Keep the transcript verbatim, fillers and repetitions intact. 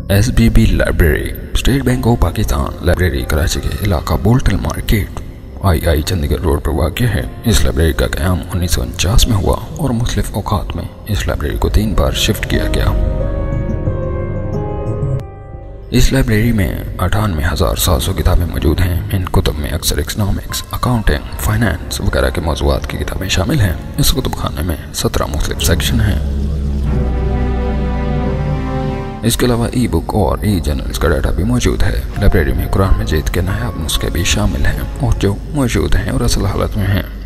S B B library State Bank of Pakistan library Karachi के इलाका Bolton market I I Chundrigar road पर वाक़ है। इस लाइब्रेरी का क़याम उन्नीस सौ उनचास में हुआ और मुख्तलिफ औक़ात में इस लाइब्रेरी को तीन बार शिफ्ट किया गया। इस लाइब्रेरी में अठानवे हज़ार सात सौ किताबें मौजूद हैं। इन कुतुब में अक्सर इकनॉमिक्स, अकाउंटिंग, फाइनेंस वगैरह के मौज़ूआत की किताबें शामिल हैं। इस कुतुब खाने में सत्रह मुख्तलिफ सेक्शन हैं। इसके अलावा ई बुक और ई जर्नल्स का डाटा भी मौजूद है। लाइब्रेरी में कुरान मजीद के नायाब नुस्खे भी शामिल हैं और जो मौजूद हैं और असल हालत में हैं।